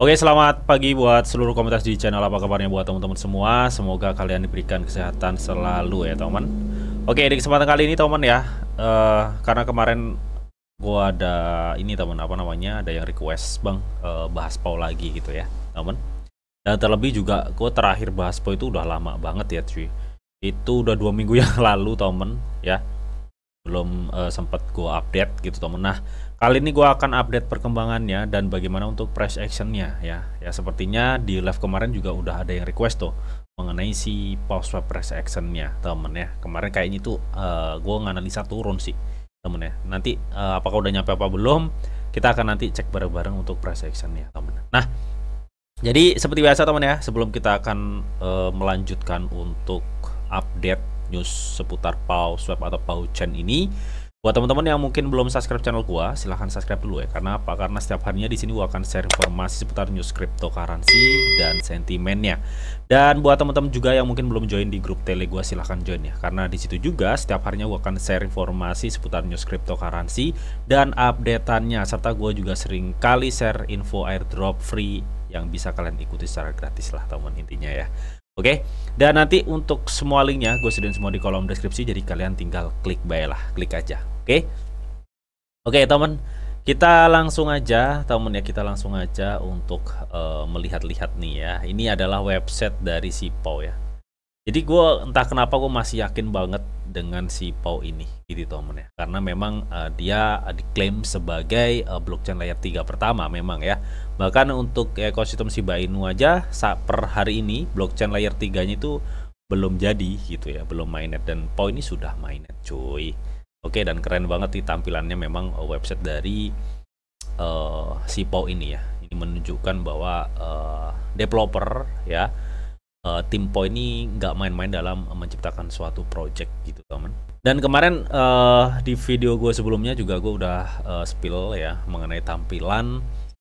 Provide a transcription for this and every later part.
Oke, selamat pagi buat seluruh komunitas di channel. Apa kabarnya buat teman-teman semua? Semoga kalian diberikan kesehatan selalu ya, teman. Oke, di kesempatan kali ini, teman ya, karena kemarin gua ada ini, teman, apa namanya, ada yang request, Bang, bahas PAU lagi gitu ya, teman. Dan terlebih juga, gue terakhir bahas PAU itu udah lama banget ya, cuy. Itu udah 2 minggu yang lalu, teman, ya. Belum sempat gue update gitu, teman. Nah, kali ini gue akan update perkembangannya dan bagaimana untuk price actionnya ya. Ya sepertinya di live kemarin juga udah ada yang request tuh mengenai si pause swap price actionnya, temen ya. Kemarin kayaknya tuh gue nganalisa turun sih, temen ya. Nanti apakah udah nyampe apa belum? Kita akan nanti cek bareng-bareng untuk price actionnya, temen. Nah, jadi seperti biasa, temen ya. Sebelum kita akan melanjutkan untuk update news seputar PAU swap atau PAU chain ini, buat teman-teman yang mungkin belum subscribe channel gua, silahkan subscribe dulu ya. Karena apa? Karena setiap harinya di sini gua akan share informasi seputar news cryptocurrency dan sentimennya. Dan buat teman-teman juga yang mungkin belum join di grup Tele gua, silahkan join ya. Karena di situ juga setiap harinya gua akan share informasi seputar news cryptocurrency dan updateannya, serta gua juga sering kali share info airdrop free yang bisa kalian ikuti secara gratis lah, teman, intinya ya. Oke, dan nanti untuk semua linknya gue sediain semua di kolom deskripsi, jadi kalian tinggal klik lah, klik aja. Oke, teman, kita langsung aja, teman ya, kita langsung aja untuk melihat-lihat nih ya. Ini adalah website dari si PAU ya. Jadi gue entah kenapa gue masih yakin banget dengan si PAU ini, gitu teman ya. Karena memang dia diklaim sebagai blockchain layer 3 pertama memang ya. Bahkan untuk ekosistem Shiba Inu aja per hari ini blockchain layer 3-nya itu belum jadi gitu ya, belum mainnet, dan PAU ini sudah mainnet, cuy. Oke, dan keren banget nih tampilannya memang website dari si PAU ini ya. Ini menunjukkan bahwa developer ya, tim PAU ini nggak main-main dalam menciptakan suatu project gitu, teman. Dan kemarin di video gue sebelumnya juga gue udah spill ya mengenai tampilan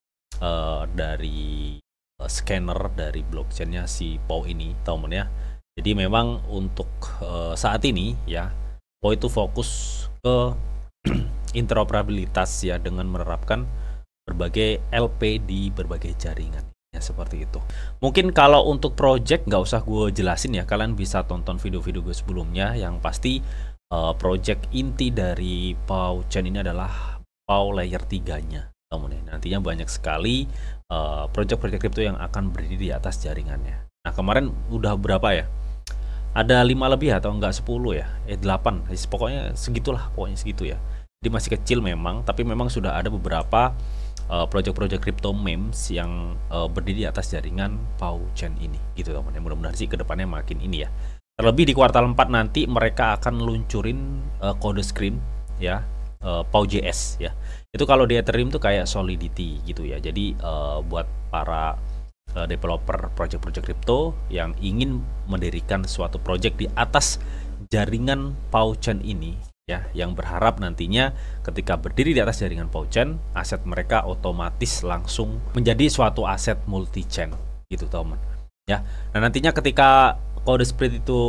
dari scanner dari blockchainnya si PAU ini, teman ya. Jadi memang untuk saat ini ya, PAU itu fokus ke interoperabilitas ya, dengan menerapkan berbagai LP di berbagai jaringan ya, seperti itu. Mungkin kalau untuk project nggak usah gue jelasin ya, kalian bisa tonton video-video gue sebelumnya. Yang pasti project inti dari PAU chain ini adalah PAU layer 3-nya. Kemudian nantinya banyak sekali project-project crypto yang akan berdiri di atas jaringannya. Nah, kemarin udah berapa ya? Ada 5 lebih atau enggak 10 ya? 8, pokoknya segitulah, pokoknya segitu ya. Jadi masih kecil memang, tapi memang sudah ada beberapa project-project crypto memes yang berdiri di atas jaringan PAU chain ini gitu, teman. Mudah-mudahan sih kedepannya makin ini ya. Terlebih di kuartal 4 nanti mereka akan luncurin kode screen ya, PAU JS ya. Itu kalau di Ethereum tuh kayak Solidity gitu ya. Jadi buat para developer project-project crypto yang ingin mendirikan suatu project di atas jaringan PAU chain ini ya, yang berharap nantinya ketika berdiri di atas jaringan PAU chain, aset mereka otomatis langsung menjadi suatu aset multi chain gitu, teman ya. Nah, nantinya ketika kode spread itu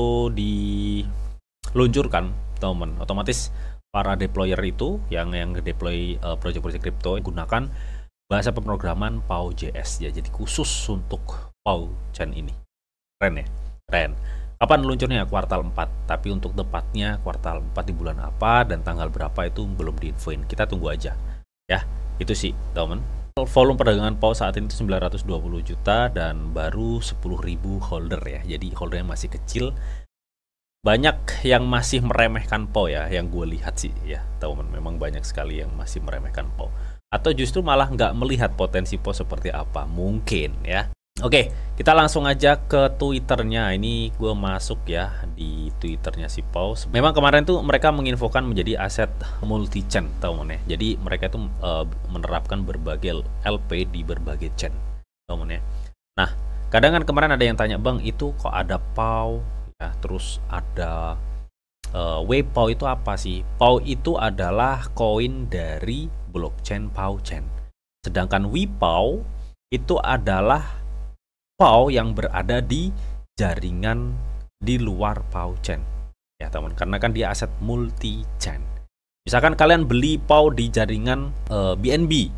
diluncurkan, teman, otomatis para deployer itu yang deploy project-project crypto gunakan bahasa pemrograman PAU JS ya, jadi khusus untuk PAU chain ini. Keren ya, keren. Kapan luncurnya? Kuartal 4, tapi untuk tepatnya kuartal 4 di bulan apa dan tanggal berapa itu belum diinfoin. Kita tunggu aja ya. Itu sih, teman. Volume perdagangan PAU saat ini itu 920 juta dan baru 10.000 holder ya. Jadi holdernya masih kecil. Banyak yang masih meremehkan PAU ya, yang gue lihat sih ya, teman. Memang banyak sekali yang masih meremehkan PAU, atau justru malah nggak melihat potensi PAU seperti apa, mungkin ya. Oke, kita langsung aja ke Twitternya. Ini gue masuk ya di Twitternya si PAU. Memang kemarin tuh mereka menginfokan menjadi aset multi chain, teman ya. Jadi mereka itu menerapkan berbagai LP di berbagai chain, teman ya. Nah, kadang kan kemarin ada yang tanya, Bang, itu kok ada PAU ya, terus ada WPAU itu apa sih? PAU itu adalah koin dari blockchain PAU chain. Sedangkan WPAU itu adalah PAU yang berada di jaringan di luar PAU chain. Ya, teman, karena kan dia aset multi chain. Misalkan kalian beli PAU di jaringan BNB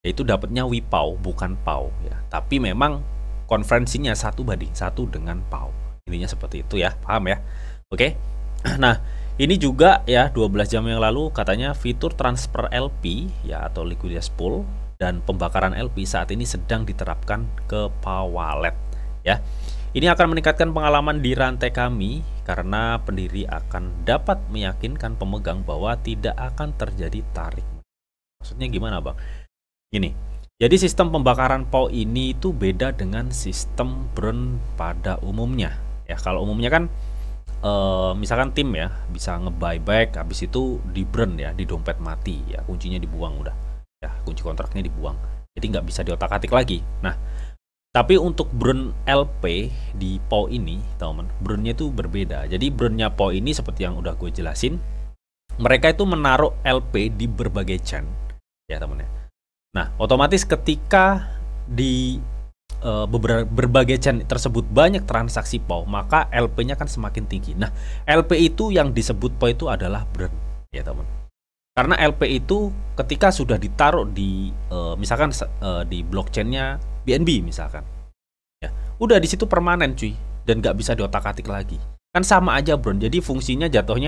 yaitu dapatnya WIPAU bukan PAU ya. Tapi memang konferensinya 1:1 dengan PAU. Intinya seperti itu ya, paham ya? Oke. Nah, ini juga ya 12 jam yang lalu katanya fitur transfer LP ya atau liquidity pool dan pembakaran LP saat ini sedang diterapkan ke PAU Wallet ya. Ini akan meningkatkan pengalaman di rantai kami karena pendiri akan dapat meyakinkan pemegang bahwa tidak akan terjadi tarik. Maksudnya gimana, Bang? Gini. Jadi sistem pembakaran PAU ini itu beda dengan sistem burn pada umumnya. Ya, kalau umumnya kan misalkan tim ya bisa nge-buyback, habis itu di burn ya, di dompet mati ya, kuncinya dibuang udah ya, kunci kontraknya dibuang, jadi nggak bisa diotak-atik lagi. Nah, tapi untuk burn LP di PAU ini teman, burnnya itu berbeda. Jadi burnnya PAU ini seperti yang udah gue jelasin, mereka itu menaruh LP di berbagai chain ya teman ya. Nah, otomatis ketika di berbagai chain tersebut banyak transaksi PAU, maka LP-nya kan semakin tinggi. Nah, LP itu yang disebut PAU itu adalah burn ya teman. Karena LP itu ketika sudah ditaruh di misalkan di blockchain-nya BNB misalkan, ya udah di situ permanen cuy, dan nggak bisa diotak-atik lagi. Kan sama aja burn. Jadi fungsinya jatuhnya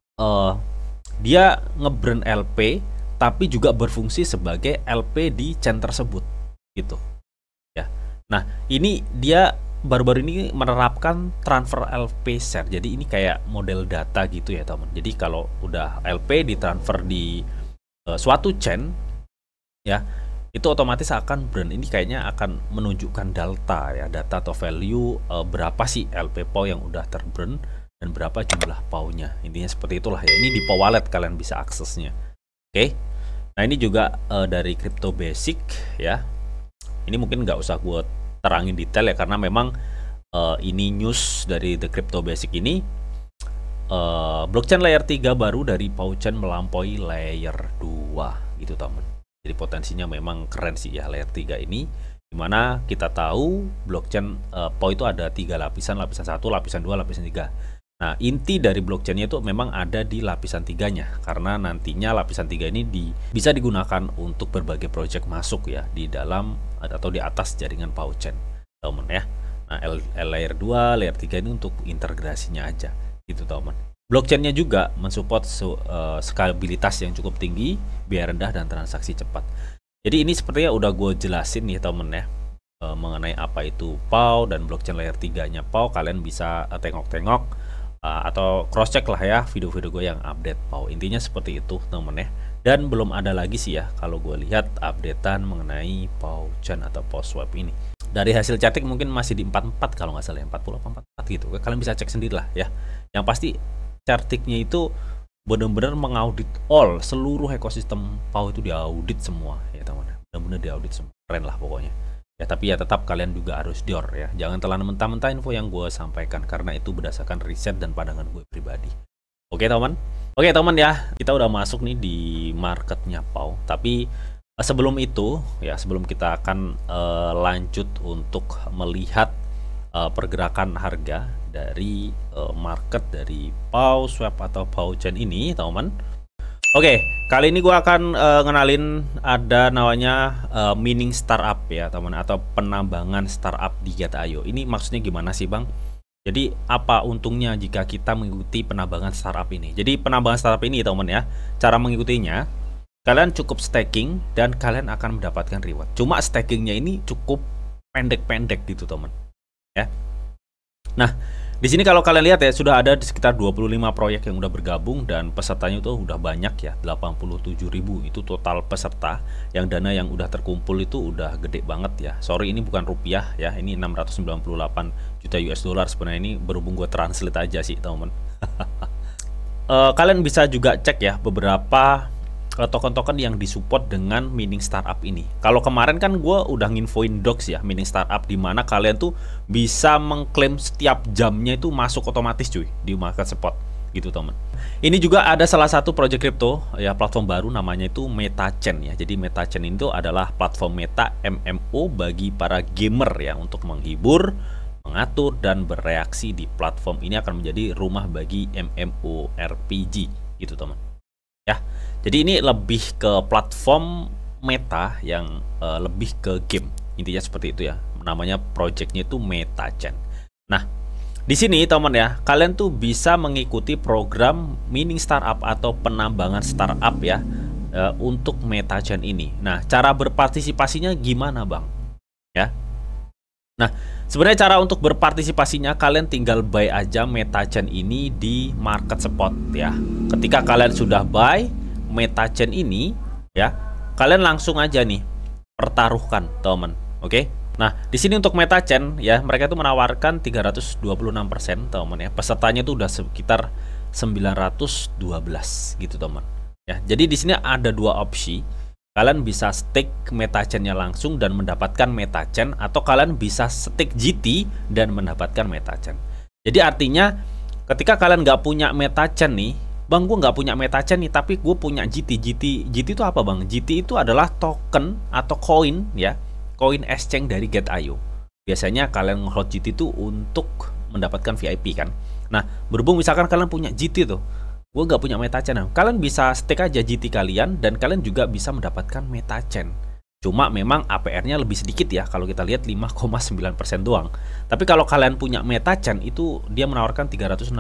dia nge-burn LP, tapi juga berfungsi sebagai LP di chain tersebut gitu. Nah, ini dia baru-baru ini menerapkan transfer LP share. Jadi ini kayak model data gitu ya teman. Jadi kalau udah LP ditransfer di suatu chain ya, itu otomatis akan burn. Ini kayaknya akan menunjukkan delta ya, data atau value berapa sih LP PAU yang udah terburn dan berapa jumlah PAU-nya. Intinya seperti itulah ya. Ini di PAU Wallet kalian bisa aksesnya. Oke. Nah, ini juga dari Crypto Basic ya. Ini mungkin nggak usah gue terangin detail ya, karena memang ini news dari The Crypto Basic ini, blockchain layer 3 baru dari PAU Chain melampaui layer 2 gitu teman. Jadi potensinya memang keren sih ya layer 3 ini, dimana kita tahu blockchain PAU itu ada 3 lapisan, lapisan 1, lapisan 2, lapisan 3. Nah, inti dari blockchainnya itu memang ada di lapisan 3-nya, karena nantinya lapisan 3 ini bisa digunakan untuk berbagai project masuk ya di dalam atau di atas jaringan PAU Chain teman ya. Nah, layer 2, layer 3 ini untuk integrasinya aja gitu teman. Blockchainnya juga mensupport skalabilitas yang cukup tinggi, biaya rendah dan transaksi cepat. Jadi ini sepertinya udah gue jelasin nih temen ya, mengenai apa itu PAU dan blockchain layer 3-nya PAU. Kalian bisa tengok-tengok atau cross check lah ya video-video gue yang update PAU. Intinya seperti itu temen ya. Dan belum ada lagi sih ya kalau gue lihat updatean mengenai PAU Chain atau PAU Swap ini. Dari hasil chatting mungkin masih di 44 kalau nggak salah, 40 apa 44 gitu. Kalian bisa cek sendiri lah ya. Yang pasti chartingnya itu benar-benar mengaudit seluruh ekosistem PAU itu diaudit semua ya teman. Benar-benar diaudit semua. Keren lah pokoknya. Ya, tapi ya tetap kalian juga harus dior ya. Jangan telan mentah-mentah info yang gue sampaikan, karena itu berdasarkan riset dan pandangan gue pribadi. Oke teman? Oke teman ya, kita udah masuk nih di marketnya PAU. Tapi sebelum itu ya, sebelum kita akan lanjut untuk melihat pergerakan harga dari market dari PAU Swap atau PAU Chain ini teman. Oke, kali ini gue akan ngenalin ada namanya mining startup ya teman, atau penambangan startup di Get.io. Ini maksudnya gimana sih bang? Jadi apa untungnya jika kita mengikuti penambangan startup ini? Jadi penambangan startup ini teman ya, cara mengikutinya kalian cukup staking dan kalian akan mendapatkan reward. Cuma stakingnya ini cukup pendek-pendek gitu teman ya. Nah, di sini kalau kalian lihat ya, sudah ada sekitar 25 proyek yang udah bergabung dan pesertanya itu udah banyak ya, 87.000 itu total peserta. Yang dana yang udah terkumpul itu udah gede banget ya. Sorry ini bukan rupiah ya, ini 698 juta US dollar sebenarnya. Ini berhubung gue translate aja sih teman. Kalian bisa juga cek ya beberapa token-token yang disupport dengan mining startup ini. Kalau kemarin kan gue udah nginfoin docs ya, mining startup, di mana kalian tuh bisa mengklaim setiap jamnya itu masuk otomatis cuy di market spot gitu teman. Ini juga ada salah satu project crypto ya, platform baru namanya itu MetaChain ya. Jadi MetaChain itu adalah platform meta MMO bagi para gamer ya, untuk menghibur, mengatur dan bereaksi di platform ini. Akan menjadi rumah bagi MMORPG gitu teman ya. Jadi ini lebih ke platform meta yang lebih ke game. Intinya seperti itu ya. Namanya projectnya itu MetaChain. Nah, di sini teman ya, kalian tuh bisa mengikuti program mining startup atau penambangan startup ya untuk MetaChain ini. Nah, cara berpartisipasinya gimana, Bang? Ya. Nah, sebenarnya cara untuk berpartisipasinya kalian tinggal buy aja MetaChain ini di market spot ya. Ketika kalian sudah buy MetaChain ini ya, kalian langsung aja nih pertaruhkan, teman. Oke? Nah, di sini untuk MetaChain ya, mereka itu menawarkan 326%, teman ya. Pesertanya itu udah sekitar 912 gitu, teman. Ya, jadi di sini ada dua opsi. Kalian bisa stake MetaChain-nya langsung dan mendapatkan MetaChain, atau kalian bisa stake GT dan mendapatkan MetaChain. Jadi artinya ketika kalian nggak punya MetaChain nih, Bang, gue nggak punya MetaChain nih, tapi gue punya GT. GT itu apa, Bang? GT itu adalah token atau koin ya, koin exchange dari Gate.io. Biasanya kalian nge-hold GT itu untuk mendapatkan VIP kan. Nah, berhubung misalkan kalian punya GT tuh, gue nggak punya MetaChain, nah, kalian bisa stake aja GT kalian dan kalian juga bisa mendapatkan MetaChain. Cuma memang APR-nya lebih sedikit ya, kalau kita lihat 5,9% doang. Tapi kalau kalian punya MetaChain itu dia menawarkan 326%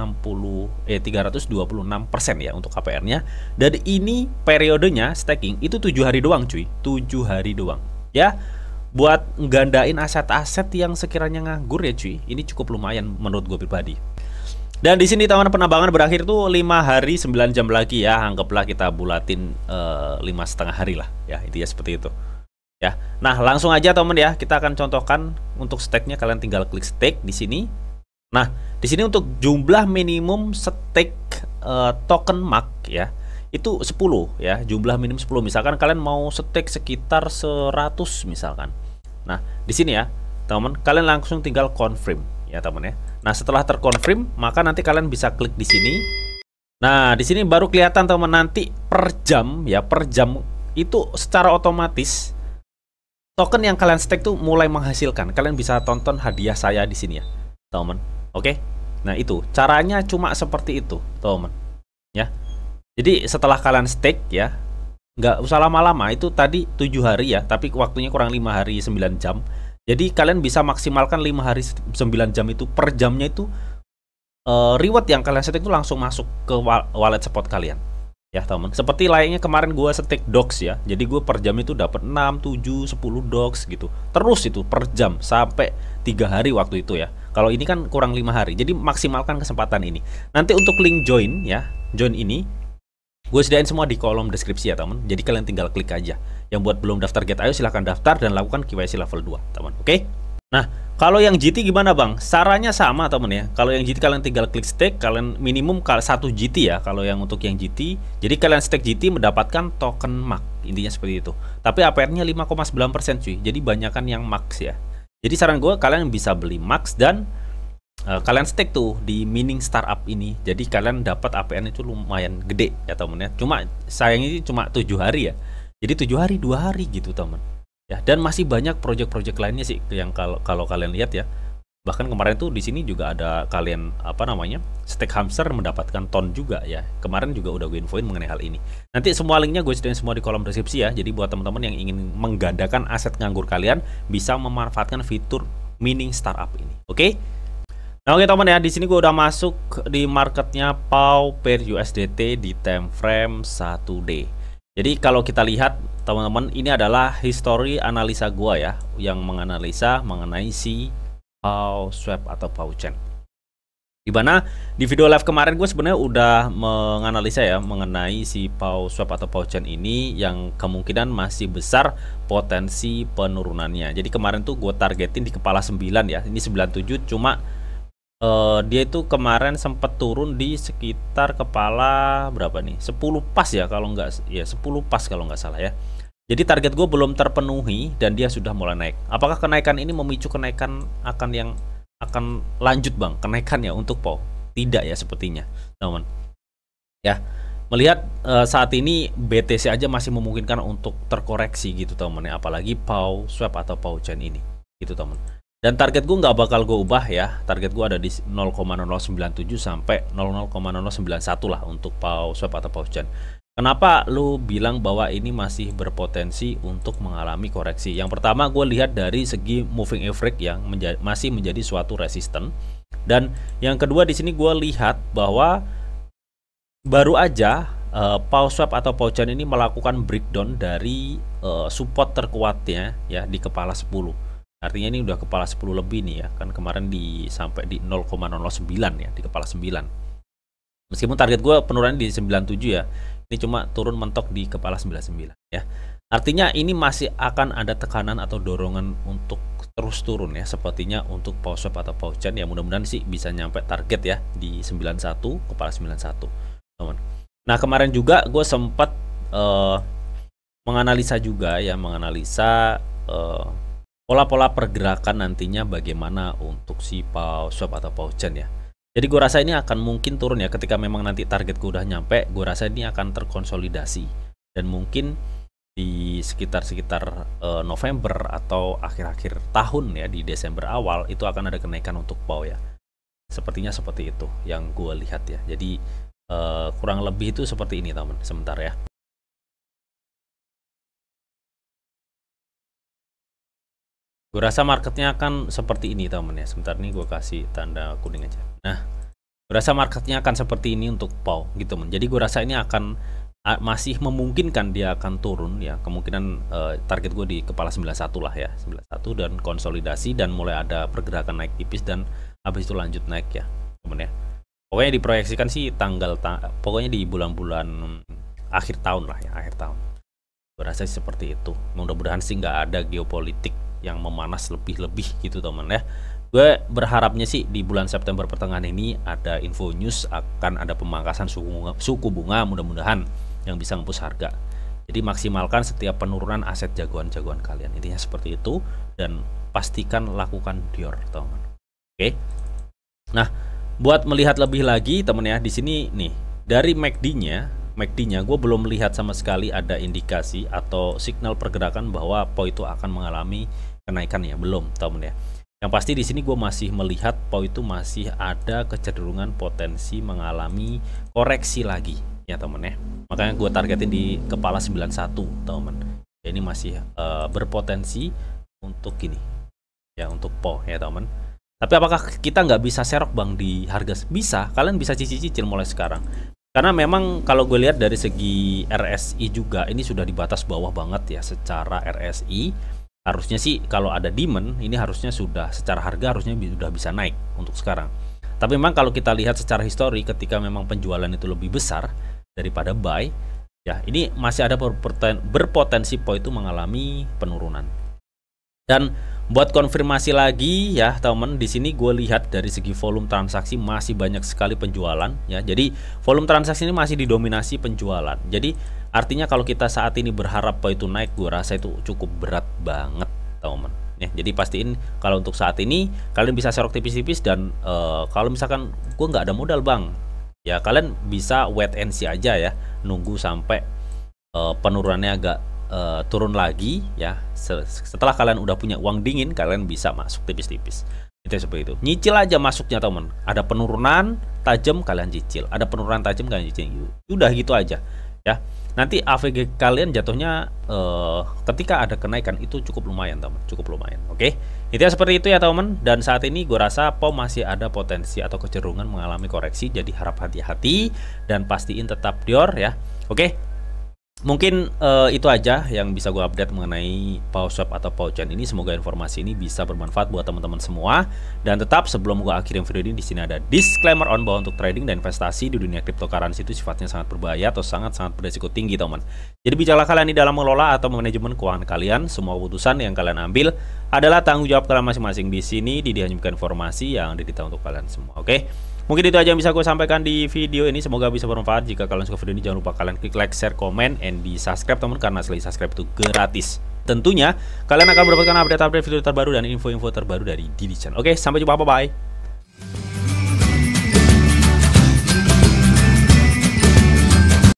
ya untuk APR-nya. Dan ini periodenya staking itu 7 hari doang, cuy. 7 hari doang. Ya, buat nggandain aset-aset yang sekiranya nganggur ya, cuy. Ini cukup lumayan menurut gue pribadi. Dan di sini teman penambangan berakhir tuh 5 hari 9 jam lagi ya. Anggaplah kita bulatin 5,5 hari lah ya. Intinya seperti itu. Ya. Nah, langsung aja teman ya, kita akan contohkan untuk stake-nya. Kalian tinggal klik stake di sini. Nah, di sini untuk jumlah minimum stake token MAC ya, itu 10 ya. Jumlah minimum 10. Misalkan kalian mau stake sekitar 100 misalkan. Nah, di sini ya, teman, kalian langsung tinggal confirm ya, teman ya. Nah, setelah terkonfirm, maka nanti kalian bisa klik di sini. Nah, di sini baru kelihatan teman, nanti per jam ya, per jam itu secara otomatis token yang kalian stake tuh mulai menghasilkan. Kalian bisa tonton hadiah saya di sini ya, teman. Oke. Nah, itu caranya cuma seperti itu, teman. Ya. Jadi setelah kalian stake ya, nggak usah lama-lama, itu tadi 7 hari ya, tapi waktunya kurang 5 hari 9 jam. Jadi kalian bisa maksimalkan 5 hari 9 jam itu, per jamnya itu reward yang kalian stake itu langsung masuk ke wallet spot kalian. Ya, teman. Seperti layaknya kemarin gue stake dox ya. Jadi gue per jam itu dapat 6, 7, 10 dox gitu. Terus itu per jam sampai 3 hari waktu itu ya. Kalau ini kan kurang 5 hari. Jadi maksimalkan kesempatan ini. Nanti untuk link join ya, join ini gue sediain semua di kolom deskripsi ya, teman. Jadi kalian tinggal klik aja. Yang buat belum daftar Gate.io silahkan daftar dan lakukan KYC level 2, teman. Oke? Nah, kalau yang GT gimana, Bang? Sarannya sama, teman ya. Kalau yang GT kalian tinggal klik stake, kalian minimum 1 GT ya. Kalau yang untuk yang GT, jadi kalian stake GT mendapatkan token MAC. Intinya seperti itu. Tapi APR-nya 5,9% cuy. Jadi banyakan yang MAX ya. Jadi saran gue, kalian bisa beli MAX dan kalian stake tuh di mining startup ini. Jadi kalian dapat APR itu lumayan gede ya, teman ya. Cuma sayangnya ini cuma 7 hari ya. Jadi 7 hari 2 hari gitu, teman. Ya, dan masih banyak project-project lainnya sih yang kalau kalian lihat ya. Bahkan kemarin tuh di sini juga ada kalian apa namanya? Stake hamster mendapatkan ton juga ya. Kemarin juga udah gue infoin mengenai hal ini. Nanti semua linknya gue sediain semua di kolom deskripsi ya. Jadi buat teman-teman yang ingin menggandakan aset nganggur kalian bisa memanfaatkan fitur mining startup ini. Oke? Nah, oke teman ya, di sini gue udah masuk di marketnya PAU per USDT di time frame 1D. Jadi kalau kita lihat teman-teman, ini adalah history analisa gua ya, yang menganalisa mengenai si PAU swap atau PAU chain. Dimana di video live kemarin gue sebenarnya udah menganalisa ya mengenai si PAU swap atau PAU chain ini yang kemungkinan masih besar potensi penurunannya. Jadi kemarin tuh gue targetin di kepala 9 ya, ini 97, cuma dia itu kemarin sempat turun di sekitar kepala berapa nih, 10 pas ya kalau nggak ya, 10 pas kalau nggak salah ya. Jadi target gue belum terpenuhi dan dia sudah mulai naik. Apakah kenaikan ini memicu kenaikan akan lanjut, Bang, kenaikan ya untuk PAU? Tidak ya sepertinya, teman. Ya, melihat saat ini BTC aja masih memungkinkan untuk terkoreksi gitu, teman ya, apalagi PAU swap atau PAU chain ini gitu, teman. Dan target gue nggak bakal gue ubah ya. Target gue ada di 0,0097 sampai 0,0091 lah untuk PAU swap atau PAU chain. Kenapa lu bilang bahwa ini masih berpotensi untuk mengalami koreksi? Yang pertama, gue lihat dari segi moving average yang masih menjadi suatu resisten. Dan yang kedua di sini gue lihat bahwa baru aja Pau Swap atau Paucan ini melakukan breakdown dari support terkuatnya ya di kepala 10. Artinya ini udah kepala 10 lebih nih ya. Kan kemarin sampai di 0,009 ya, di kepala 9. Meskipun target gue penurunan di 97 ya. Ini cuma turun mentok di kepala 99 ya. Artinya ini masih akan ada tekanan atau dorongan untuk terus turun ya, sepertinya untuk Pau Swap atau Paucan ya. Mudah-mudahan sih bisa nyampe target ya di 91, kepala 91 teman. Nah kemarin juga gue sempat menganalisa juga ya, menganalisa pola-pola pergerakan nantinya bagaimana untuk si Pau Swap atau Paucan ya. Jadi gue rasa ini akan mungkin turun ya, ketika memang nanti target gue udah nyampe, gue rasa ini akan terkonsolidasi dan mungkin di sekitar November atau akhir-akhir tahun ya, di Desember awal itu akan ada kenaikan untuk Pau ya. Sepertinya seperti itu yang gue lihat ya. Jadi kurang lebih itu seperti ini teman. Sebentar ya. Gue rasa marketnya akan seperti ini teman ya. Sebentar nih gue kasih tanda kuning aja. Nah, gue rasa marketnya akan seperti ini untuk Pau gitu teman. Jadi gue rasa ini akan masih memungkinkan dia akan turun ya. Kemungkinan target gue di kepala 91 lah ya. 91 dan konsolidasi dan mulai ada pergerakan naik tipis dan habis itu lanjut naik ya teman ya. Pokoknya diproyeksikan sih pokoknya di bulan-bulan akhir tahun lah ya, akhir tahun. Gue rasa seperti itu. Mudah-mudahan sih nggak ada geopolitik yang memanas lebih-lebih gitu teman ya. Gue berharapnya sih di bulan September pertengahan ini ada info news akan ada pemangkasan suku bunga mudah-mudahan yang bisa ngepus harga. Jadi maksimalkan setiap penurunan aset jagoan-jagoan kalian. Intinya seperti itu dan pastikan lakukan Dior teman. Oke. Nah, buat melihat lebih lagi teman ya, di sini nih dari MACD-nya gue belum melihat sama sekali ada indikasi atau signal pergerakan bahwa Pau itu akan mengalami kenaikan ya, belum teman ya. Yang pasti di sini gue masih melihat Pau itu masih ada kecenderungan potensi mengalami koreksi lagi ya teman ya. Makanya gue targetin di kepala 91 teman. Ya, ini masih berpotensi untuk gini ya, untuk Pau ya teman. Tapi apakah kita nggak bisa serok bang di harga? Bisa, kalian bisa cicil-cicil mulai sekarang. Karena memang kalau gue lihat dari segi RSI juga ini sudah di batas bawah banget ya secara RSI. Harusnya sih kalau ada demand ini harusnya sudah secara harga harusnya sudah bisa naik untuk sekarang. Tapi memang kalau kita lihat secara histori ketika memang penjualan itu lebih besar daripada buy ya, ini masih ada berpotensi Pau itu mengalami penurunan. Dan buat konfirmasi lagi ya teman, di sini gue lihat dari segi volume transaksi masih banyak sekali penjualan ya. Jadi volume transaksi ini masih didominasi penjualan. Jadi artinya kalau kita saat ini berharap Pau itu naik, gue rasa itu cukup berat banget teman ya. Jadi pastiin kalau untuk saat ini kalian bisa serok tipis-tipis dan kalau misalkan gue nggak ada modal bang ya, kalian bisa wait and see aja ya, nunggu sampai penurunannya agak turun lagi ya. Setelah kalian udah punya uang dingin, kalian bisa masuk tipis-tipis. Itu seperti itu. Nyicil aja masuknya teman. Ada penurunan tajam kalian cicil, ada penurunan tajam kalian cicil. Udah gitu aja ya. Nanti AVG kalian jatuhnya ketika ada kenaikan itu cukup lumayan teman, cukup lumayan. Oke. Intinya seperti itu ya teman. Dan saat ini gue rasa Pau masih ada potensi atau kecenderungan mengalami koreksi. Jadi harap hati-hati dan pastiin tetap Dior ya. Oke. Mungkin itu aja yang bisa gue update mengenai Pau Swap atau Paucan ini. Semoga informasi ini bisa bermanfaat buat teman-teman semua. Dan tetap sebelum gue akhirin video ini, di sini ada disclaimer on bahwa untuk trading dan investasi di dunia cryptocurrency itu sifatnya sangat berbahaya atau sangat-sangat berisiko tinggi teman. Jadi bijaklah kalian di dalam mengelola atau manajemen keuangan kalian. Semua keputusan yang kalian ambil adalah tanggung jawab kalian masing-masing. Di sini hanya informasi yang didita untuk kalian semua. Oke. Mungkin itu aja yang bisa gue sampaikan di video ini. Semoga bisa bermanfaat. Jika kalian suka video ini, jangan lupa kalian klik like, share, komen, and di subscribe teman, karena selain subscribe itu gratis. Tentunya kalian akan mendapatkan update-update video terbaru dan info-info terbaru dari Didi Channel. Oke, sampai jumpa, bye-bye.